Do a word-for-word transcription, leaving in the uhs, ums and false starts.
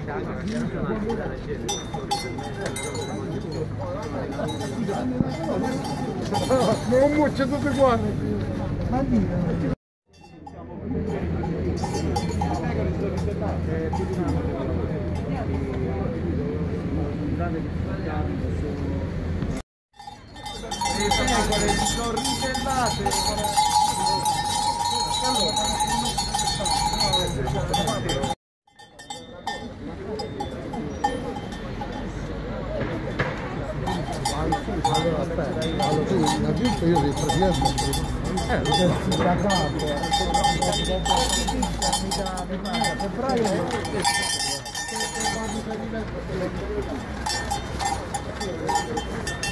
Non mucce tutte quante. Le pecore si sono riservate. Allora aspetta, allora tu mi hai visto io del presidente? Eh, da capo. Febbraio.